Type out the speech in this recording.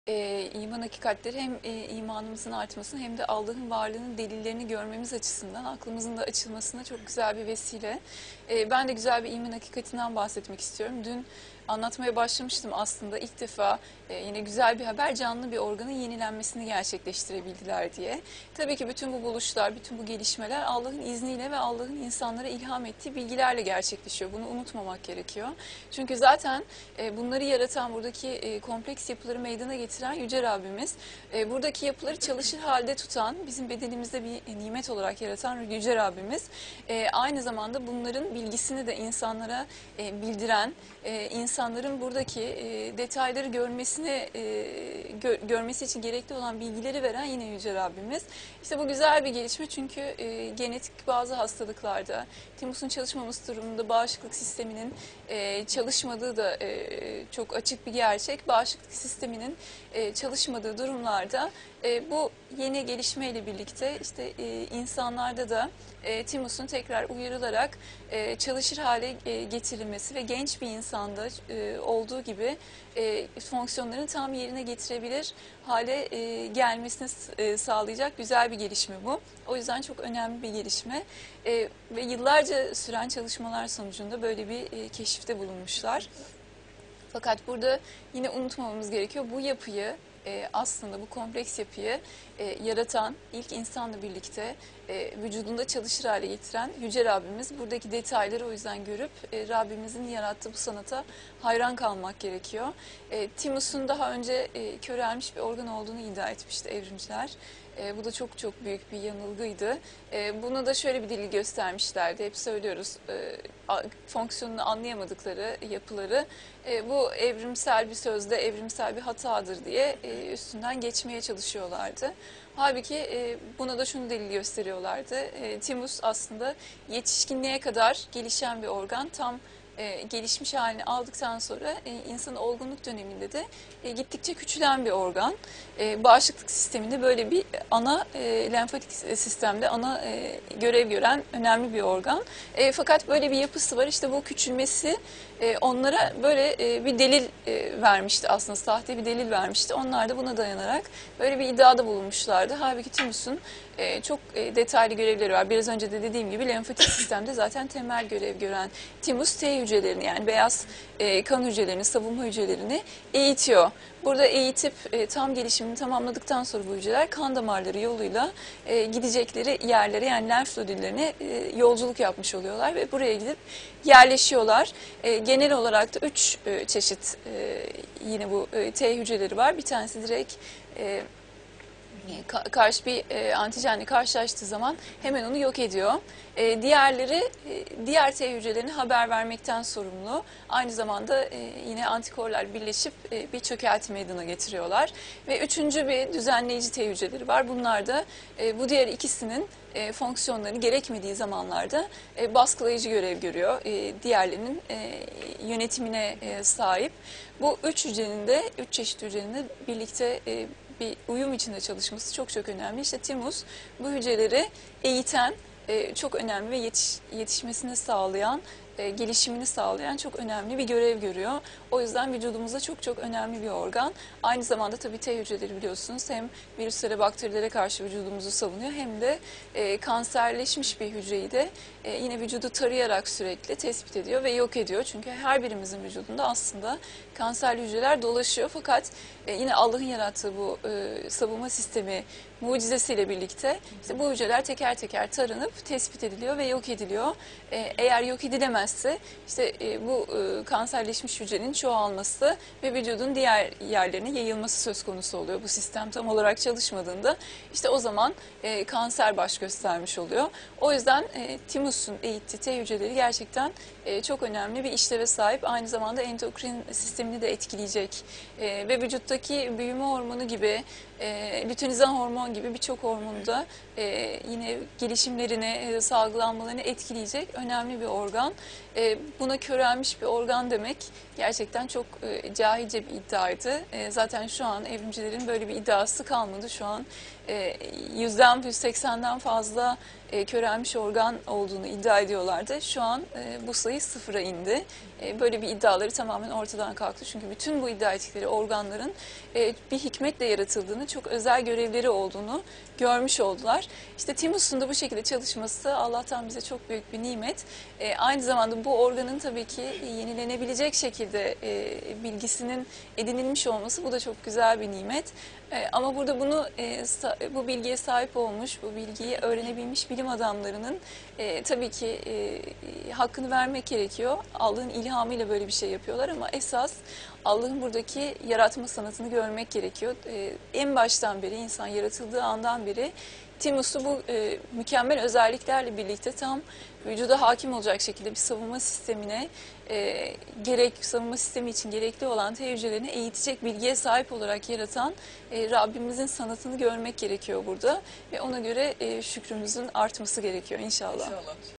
İman hakikatleri hem imanımızın artmasını hem de Allah'ın varlığının delillerini görmemiz açısından aklımızın da açılmasına çok güzel bir vesile. Ben de güzel bir iman hakikatinden bahsetmek istiyorum. Dün anlatmaya başlamıştım aslında ilk defa yine güzel bir haber, canlı bir organın yenilenmesini gerçekleştirebildiler diye. Tabii ki bütün bu buluşlar, bütün bu gelişmeler Allah'ın izniyle ve Allah'ın insanlara ilham ettiği bilgilerle gerçekleşiyor. Bunu unutmamak gerekiyor. Çünkü zaten bunları yaratan, buradaki kompleks yapıları meydana getiren Yüce Rabbimiz, buradaki yapıları çalışır halde tutan, bizim bedenimizde bir nimet olarak yaratan Yüce Rabbimiz, aynı zamanda bunların bilgisini de insanlara bildiren, insanların buradaki detayları görmesi için gerekli olan bilgileri veren yine Yüce Rabbimiz. İşte bu güzel bir gelişme, çünkü genetik bazı hastalıklarda, timusun çalışmaması durumunda bağışıklık sisteminin çalışmadığı da çok açık bir gerçek. Bağışıklık sisteminin çalışmadığı durumlarda bu yeni gelişmeyle birlikte işte insanlarda da timusun tekrar uyarılarak çalışır hale getirilmesi ve genç bir insanda olduğu gibi fonksiyonlarını tam yerine getirebilir hale gelmesini sağlayacak güzel bir gelişme bu. O yüzden çok önemli bir gelişme ve yıllarca süren çalışmalar sonucunda böyle bir keşifte bulunmuşlar. Fakat burada yine unutmamamız gerekiyor, bu yapıyı aslında bu kompleks yapıyı yaratan, ilk insanla birlikte vücudunda çalışır hale getiren Yüce Rabbimiz. Buradaki detayları o yüzden görüp Rabbimizin yarattığı bu sanata hayran kalmak gerekiyor. Timus'un daha önce körelmiş bir organ olduğunu iddia etmişti evrimciler. Bu da çok çok büyük bir yanılgıydı. Bunu da şöyle bir delil göstermişlerdi. Hep söylüyoruz, fonksiyonunu anlayamadıkları yapıları bu evrimsel bir sözde evrimsel bir hatadır diye üstünden geçmeye çalışıyorlardı. Halbuki buna da şunu delil gösteriyorlardı. Timus aslında yetişkinliğe kadar gelişen bir organ. Tam gelişmiş halini aldıktan sonra insanın olgunluk döneminde de gittikçe küçülen bir organ. Bağışıklık sisteminde böyle bir ana lenfatik sistemde ana görev gören önemli bir organ. Fakat böyle bir yapısı var. İşte bu küçülmesi onlara böyle bir delil vermişti, aslında sahte bir delil vermişti. Onlar da buna dayanarak böyle bir iddiada bulunmuşlardı. Halbuki timusun çok detaylı görevleri var. Biraz önce de dediğim gibi lenfatik sistemde zaten temel görev gören timus T hücrelerini, yani beyaz kan hücrelerini, savunma hücrelerini eğitiyor. Burada eğitip tam gelişimini tamamladıktan sonra bu hücreler kan damarları yoluyla gidecekleri yerlere, yani lenf nodüllerine yolculuk yapmış oluyorlar ve buraya gidip yerleşiyorlar. Genel olarak da 3 çeşit yine bu T hücreleri var. Bir tanesi direkt karşı bir antijenle karşılaştığı zaman hemen onu yok ediyor. Diğerleri diğer T hücrelerine haber vermekten sorumlu. Aynı zamanda yine antikorlar birleşip bir çökelti meydana getiriyorlar. Ve üçüncü bir düzenleyici T hücreleri var. Bunlar da bu diğer ikisinin fonksiyonları gerekmediği zamanlarda baskılayıcı görev görüyor. Diğerlerinin yönetimine sahip. Bu üç hücrenin de, üç çeşit hücrenin de birlikte bir uyum içinde çalışması çok çok önemli. İşte timus bu hücreleri eğiten, çok önemli ve yetişmesini sağlayan, gelişimini sağlayan çok önemli bir görev görüyor. O yüzden vücudumuzda çok çok önemli bir organ. Aynı zamanda tabii T hücreleri biliyorsunuz hem virüslere, bakterilere karşı vücudumuzu savunuyor, hem de kanserleşmiş bir hücreyi de yine vücudu tarayarak sürekli tespit ediyor ve yok ediyor. Çünkü her birimizin vücudunda aslında kanserli hücreler dolaşıyor. Fakat yine Allah'ın yarattığı bu savunma sistemi mucizesiyle birlikte işte bu hücreler teker teker taranıp tespit ediliyor ve yok ediliyor. Eğer yok edilemezse işte bu kanserleşmiş hücrenin çoğalması ve vücudun diğer yerlerine yayılması söz konusu oluyor. Bu sistem tam olarak çalışmadığında işte o zaman kanser baş göstermiş oluyor. O yüzden timusun eğittiği T hücreleri gerçekten çok önemli bir işleve sahip. Aynı zamanda endokrin sistemini de etkileyecek ve vücuttaki büyüme hormonu gibi, lüteinizan hormon gibi birçok hormonu da yine gelişimlerini, salgılanmalarını etkileyecek önemli bir organ. Buna körelmiş bir organ demek gerçekten çok cahilce bir iddiaydı. Zaten şu an evrimcilerin böyle bir iddiası kalmadı. Şu an %180'den fazla körelmiş organ olduğunu iddia ediyorlardı. Şu an bu sayı sıfıra indi. Böyle bir iddiaları tamamen ortadan kalktı. Çünkü bütün bu iddia ettikleri organların bir hikmetle yaratıldığını, çok özel görevleri olduğunu görmüş oldular. İşte Timus'un da bu şekilde çalışması Allah'tan bize çok büyük bir nimet. Aynı zamanda bu organın tabii ki yenilenebilecek şekilde bilgisinin edinilmiş olması, bu da çok güzel bir nimet. Ama burada bunu bu bilgiye sahip olmuş, bu bilgiyi öğrenebilmiş bilim adamlarının tabii ki hakkını vermek gerekiyor. Allah'ın ilhamıyla böyle bir şey yapıyorlar ama esas Allah'ın buradaki yaratma sanatını görmek gerekiyor. En baştan beri, insan yaratıldığı andan beri Timus'u bu mükemmel özelliklerle birlikte tam vücuda hakim olacak şekilde bir savunma sistemine, savunma sistemi için gerekli olan T hücrelerini eğitecek bilgiye sahip olarak yaratan Rabbimizin sanatını görmek gerekiyor burada ve ona göre şükrümüzün artması gerekiyor inşallah. İnşallah.